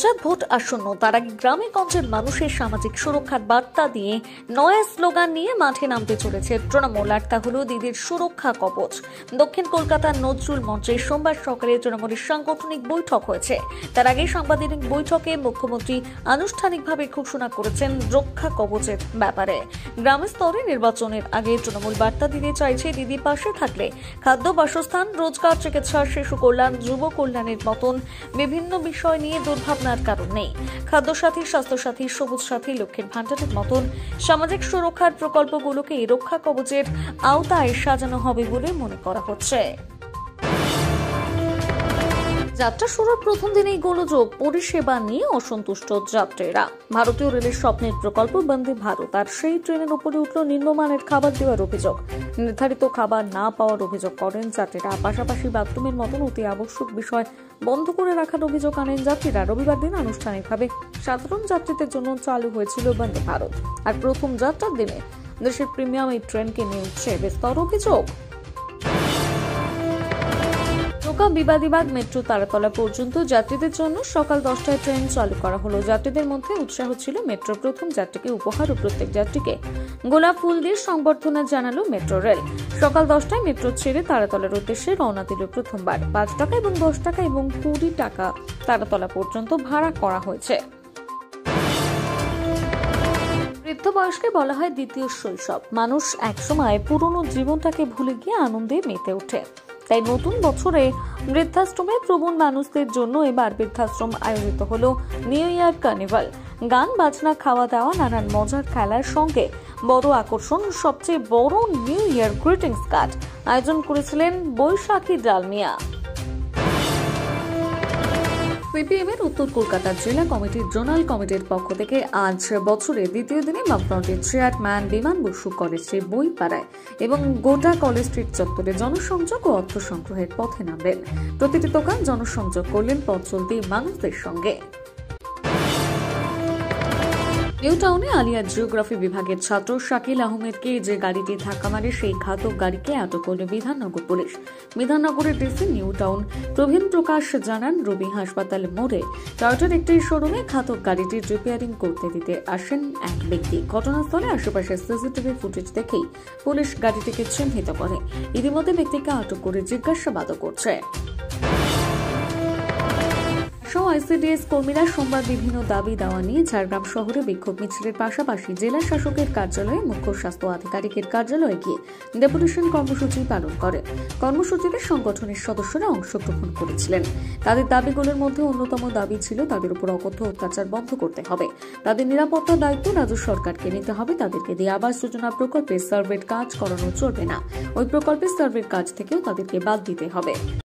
Panchayat vote আসন্ন, তার আগে গ্রামে গঞ্জের মানুষের সামাজিক সুরক্ষার বার্তা দিয়ে নয়া স্লোগান নিয়ে মাঠে নামতে চলেছে তৃণমূল। আর তা হলো দিদির সুরক্ষা কবচ। দক্ষিণ কলকাতার নজরুল মঞ্চে সোমবার সকালে তৃণমূলের সাংগঠনিক বৈঠক হয়েছে। তার আগে সাংবাদিক বৈঠকে মুখ্যমন্ত্রী আনুষ্ঠানিকভাবে ঘোষণা করেছেন রক্ষা কবচের ব্যাপারে। গ্রাম স্তরে নির্বাচনের আগে তৃণমূল বার্তা দিতে চাইছে দিদি পাশে থাকলে খাদ্য, বাসস্থান, রোজগার, চিকিৎসা, শিশু কল্যাণ, যুব কল্যাণের মতন বিভিন্ন বিষয় নিয়ে দুর্ভাবনার কারণ নেই। খাদ্যসাথী, স্বাস্থ্যসাথী, সবুজ সাথী, লক্ষ্মীর ভান্ডারের মতন সামাজিক সুরক্ষার প্রকল্পগুলোকে রক্ষা কবচের আওতায় সাজানো হবে বলে মনে করা হচ্ছে। যাত্রা শুরুর প্রথম দিনেই গোলযোগ, পরিষেবা নিয়ে অসন্তুষ্ট যাত্রীরা। ভারতীয় রেলের স্বপ্নের প্রকল্প বন্দে ভারত, আর সেই ট্রেনের উপরে উঠল নিম্নমানের খাবার দেওয়ার অভিযোগ। নির্ধারিত খাবার না পাওয়ার অভিযোগ করেন যাত্রীরা। পাশাপাশি বাথরুমের মতন অতি আবশ্যক বিষয় বন্ধ করে রাখার অভিযোগ আনেন যাত্রীরা। রবিবার দিন আনুষ্ঠানিকভাবে সাধারণ যাত্রীদের জন্য চালু হয়েছিল বন্দে ভারত, আর প্রথম যাত্রার দিনে দেশের প্রিমিয়াম এই ট্রেনকে নিয়ে উঠছে বিস্তর অভিযোগ। বিবাদীবাগ মেট্রো তারাতলা পর্যন্ত যাত্রীদের জন্য সকাল 10টায় ট্রেন চালু করা হলো। যাত্রীদের মধ্যে উৎসাহ ছিল। মেট্রো প্রথম যাত্রীকে উপহার ও প্রত্যেক যাত্রীকে গোলাপ ফুল দিয়ে সংবর্ধনা জানালো মেট্রো রেল। সকাল 10টায় মেট্রো ছেড়ে তারাতলার উদ্দেশ্যে রওনা দিল প্রথমবার। 5 টাকা এবং 10 টাকা এবং 20 টাকা তারাতলা পর্যন্ত ভাড়া করা হয়েছে। বৃদ্ধ বয়সকে বলা হয় দ্বিতীয় শৈশব। মানুষ একসময় পুরনো জীবনটাকে ভুলে গিয়ে আনন্দে মেতে ওঠে। তাই নতুন বছরে বৃদ্ধাশ্রমে প্রবীণ মানুষদের জন্য এবার বৃদ্ধাশ্রম আয়োজিত হলো নিউ ইয়ার কার্নিভাল। গান, বাজনা, খাওয়া দাওয়া, নানান মজার খেলার সঙ্গে বড় আকর্ষণ সবচেয়ে বড় নিউ ইয়ার গ্রিটিংস কার্ড আয়োজন করেছিলেন বৈশাখী ডালমিয়া। সিপিএম এর উত্তর কলকাতা জেলা কমিটির জোনাল কমিটির পক্ষ থেকে আজ বছরের দ্বিতীয় দিনে বামফ্রন্টের চেয়ারম্যান বিমান বসু কলেজের বইপাড়ায় এবং গোটা কলেজ স্ট্রিট চত্বরে জনসংযোগ ও অর্থ সংগ্রহের পথে নামলেন। প্রতিটি দোকান জনসংযোগ করলেন পথ চলতি মানুষদের সঙ্গে। নিউ টাউনে আলিয়া জিওগ্রাফি বিভাগের ছাত্র শাকিল আহমেদকে যে গাড়িটি ধাক্কা মারে সেই ঘাতক গাড়িকে আটক করল বিধাননগর পুলিশ। বিধাননগরের DC New Town Prabin Prakash জানান, রবি হাসপাতাল মোড়ে টয়োটার একটি শোরুমে ঘাতক গাড়িটির রিপেয়ারিং করতে দিতে আসেন এক ব্যক্তি। ঘটনাস্থলে আশেপাশে সিসিটিভি ফুটেজ দেখেই পুলিশ গাড়িটিকে চিহ্নিত করে। ইতিমধ্যে ব্যক্তিকে আটক করে জিজ্ঞাসাবাদও করছে। আইসিডিএস কর্মীরা সোমবার বিভিন্ন দাবি দেওয়া নিয়ে ঝাড়গ্রাম শহরে বিক্ষোভ মিছিলের পাশাপাশি জেলা শাসকের কার্যালয়ে, মুখ্য স্বাস্থ্য আধিকারিকের কার্যালয়ে গিয়ে ডেপুটেশন কর্মসূচি পালন করে। কর্মসূচিতে সংগঠনের সদস্যরা অংশগ্রহণ করেছিলেন। তাদের দাবিগুলোর মধ্যে অন্যতম দাবি ছিল তাদের উপর অকথ্য অত্যাচার বন্ধ করতে হবে, তাদের নিরাপত্তার দায়িত্ব রাজ্য সরকারকে নিতে হবে, তাদেরকে দিয়ে আবাস যোজনা প্রকল্পে সার্ভের কাজ করানো চলবে না, ওই প্রকল্পের সার্ভের কাজ থেকেও তাদেরকে বাদ দিতে হবে।